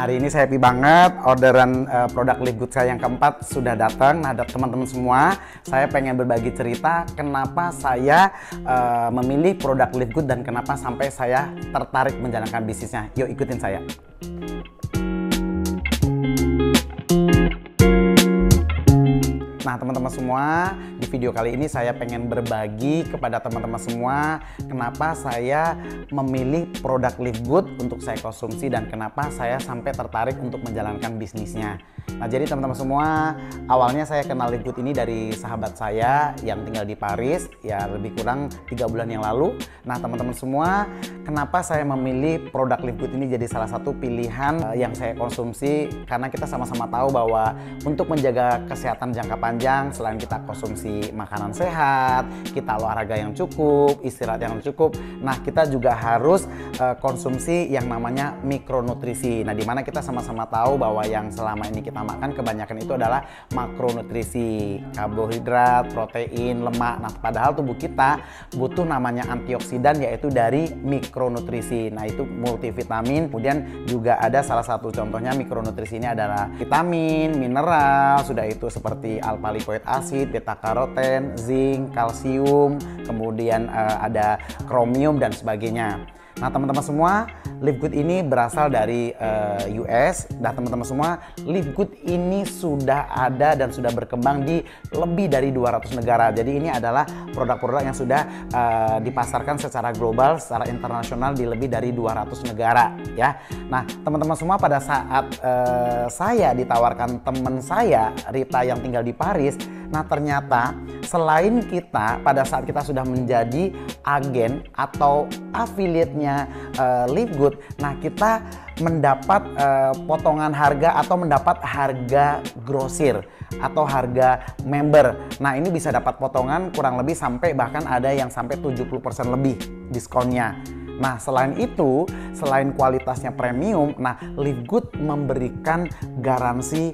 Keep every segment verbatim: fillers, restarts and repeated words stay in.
Hari ini saya happy banget, orderan uh, produk Live Good saya yang keempat sudah datang. Nah, teman-teman semua, saya pengen berbagi cerita kenapa saya uh, memilih produk Live Good dan kenapa sampai saya tertarik menjalankan bisnisnya. Yuk ikutin saya. Nah, teman-teman semua, di video kali ini saya pengen berbagi kepada teman-teman semua kenapa saya memilih produk Live Good untuk saya konsumsi dan kenapa saya sampai tertarik untuk menjalankan bisnisnya. Nah, jadi teman-teman semua, awalnya saya kenal Live Good ini dari sahabat saya yang tinggal di Paris, ya lebih kurang tiga bulan yang lalu. Nah, teman-teman semua, kenapa saya memilih produk Live Good ini jadi salah satu pilihan uh, yang saya konsumsi, karena kita sama-sama tahu bahwa untuk menjaga kesehatan jangka panjang, selain kita konsumsi makanan sehat, kita olahraga yang cukup, istirahat yang cukup, nah kita juga harus uh, konsumsi yang namanya mikronutrisi. Nah, dimana kita sama-sama tahu bahwa yang selama ini kita makan kebanyakan itu adalah makronutrisi, karbohidrat, protein, lemak. Nah, padahal tubuh kita butuh namanya antioksidan, yaitu dari mikronutrisi. Nah, itu multivitamin. Kemudian juga ada salah satu contohnya mikronutrisi ini adalah vitamin, mineral, sudah itu seperti alpha lipoic acid, beta karoten, zinc, kalsium, kemudian uh, ada kromium dan sebagainya. Nah, teman-teman semua, Live Good ini berasal dari uh, U S. Dan teman-teman semua, Live Good ini sudah ada dan sudah berkembang di lebih dari dua ratus negara. Jadi ini adalah produk-produk yang sudah uh, dipasarkan secara global, secara internasional di lebih dari dua ratus negara, ya. Nah, teman-teman semua, pada saat uh, saya ditawarkan teman saya, Rita yang tinggal di Paris, nah ternyata selain kita pada saat kita sudah menjadi agen atau affiliate-nya uh, Live Good, nah kita mendapat uh, potongan harga atau mendapat harga grosir atau harga member. Nah, ini bisa dapat potongan kurang lebih sampai bahkan ada yang sampai tujuh puluh persen lebih diskonnya. Nah, selain itu, selain kualitasnya premium, nah Live Good memberikan garansi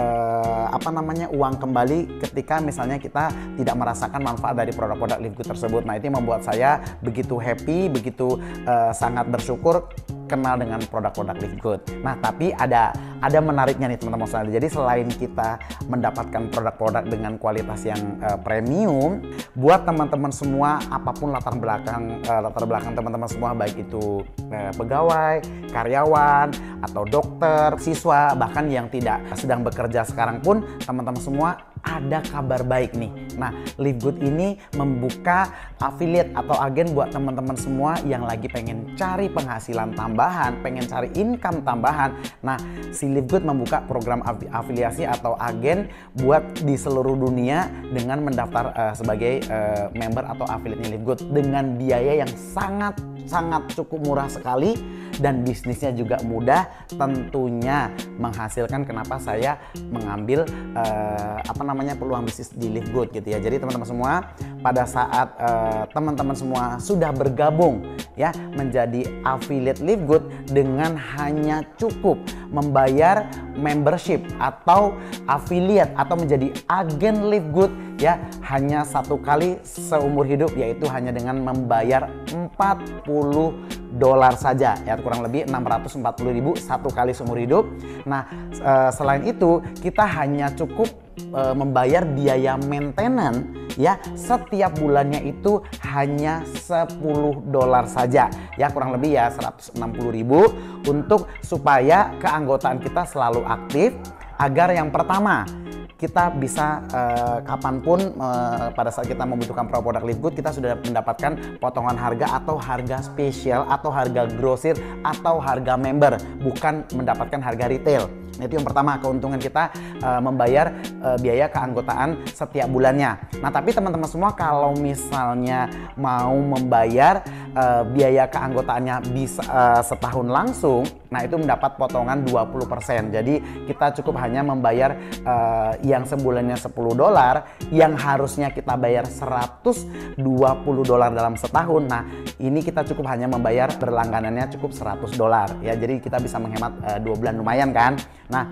eh, apa namanya uang kembali ketika misalnya kita tidak merasakan manfaat dari produk-produk Live Good tersebut. Nah, itu membuat saya begitu happy, begitu eh, sangat bersyukur kenal dengan produk-produk Live Good. Nah, tapi ada ada menariknya nih teman-teman sekalian. Jadi selain kita mendapatkan produk-produk dengan kualitas yang uh, premium, buat teman-teman semua apapun latar belakang uh, latar belakang teman-teman semua, baik itu uh, pegawai, karyawan, atau dokter, siswa, bahkan yang tidak sedang bekerja sekarang pun, teman-teman semua ada kabar baik nih. Nah, Live Good ini membuka affiliate atau agen buat teman-teman semua yang lagi pengen cari penghasilan tambahan, pengen cari income tambahan. Nah, si Live Good membuka program af afiliasi atau agen buat di seluruh dunia dengan mendaftar uh, sebagai uh, member atau affiliate Live Good dengan biaya yang sangat sangat cukup murah sekali dan bisnisnya juga mudah, tentunya menghasilkan. Kenapa saya mengambil uh, apa namanya peluang bisnis di Live Good gitu ya. Jadi teman-teman semua, pada saat teman-teman uh, semua sudah bergabung ya menjadi affiliate Live Good dengan hanya cukup membayar membership atau affiliate atau menjadi agen Live Good ya hanya satu kali seumur hidup, yaitu hanya dengan membayar empat puluh dolar saja ya, kurang lebih enam ratus empat puluh ribu satu kali seumur hidup. Nah, e, selain itu kita hanya cukup e, membayar biaya maintenance ya setiap bulannya itu hanya sepuluh dolar saja ya, kurang lebih ya seratus enam puluh ribu untuk supaya keanggotaan kita selalu aktif, agar yang pertama kita bisa uh, kapanpun uh, pada saat kita membutuhkan produk Live Good, kita sudah mendapatkan potongan harga atau harga spesial atau harga grosir atau harga member, bukan mendapatkan harga retail. Nah, itu yang pertama, keuntungan kita uh, membayar uh, biaya keanggotaan setiap bulannya. Nah, tapi teman-teman semua, kalau misalnya mau membayar uh, biaya keanggotaannya bisa uh, setahun langsung, nah itu mendapat potongan dua puluh persen. Jadi kita cukup hanya membayar uh, yang sebulannya sepuluh dolar, yang harusnya kita bayar seratus dua puluh dolar dalam setahun. Nah, ini kita cukup hanya membayar berlangganannya cukup seratus dolar ya. Jadi kita bisa menghemat uh, dua bulan, lumayan kan? Nah,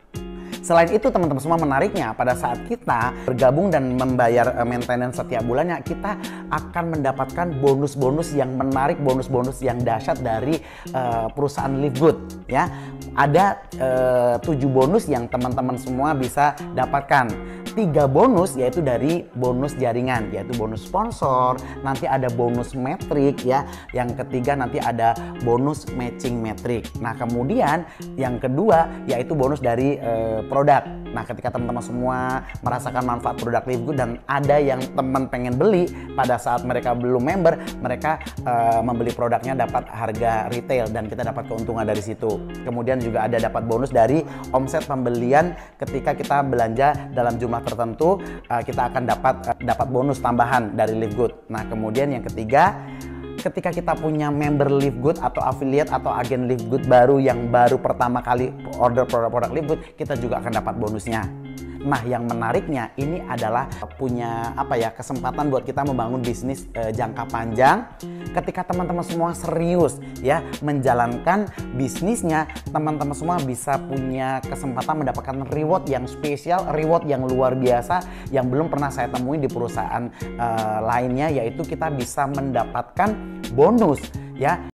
selain itu teman-teman semua, menariknya pada saat kita bergabung dan membayar maintenance setiap bulannya, kita akan mendapatkan bonus-bonus yang menarik, bonus-bonus yang dahsyat dari uh, perusahaan Live Good ya. ada eh, tujuh bonus yang teman-teman semua bisa dapatkan. Tiga bonus yaitu dari bonus jaringan, yaitu bonus sponsor, nanti ada bonus metrik ya. Yang ketiga nanti ada bonus matching metrik. Nah, kemudian yang kedua yaitu bonus dari eh, produk. Nah, ketika teman-teman semua merasakan manfaat produk Live Good dan ada yang teman pengen beli pada saat mereka belum member, mereka eh, membeli produknya dapat harga retail dan kita dapat keuntungan dari situ. Kemudian juga ada dapat bonus dari omset pembelian ketika kita belanja dalam jumlah tertentu, uh, kita akan dapat uh, dapat bonus tambahan dari Live Good. Nah, kemudian yang ketiga, ketika kita punya member Live Good atau affiliate atau agen Live Good baru yang baru pertama kali order produk-produk Live Good, kita juga akan dapat bonusnya. Nah, yang menariknya ini adalah punya apa ya kesempatan buat kita membangun bisnis e, jangka panjang. Ketika teman-teman semua serius ya menjalankan bisnisnya, teman-teman semua bisa punya kesempatan mendapatkan reward yang spesial, reward yang luar biasa yang belum pernah saya temuin di perusahaan e, lainnya, yaitu kita bisa mendapatkan bonus ya.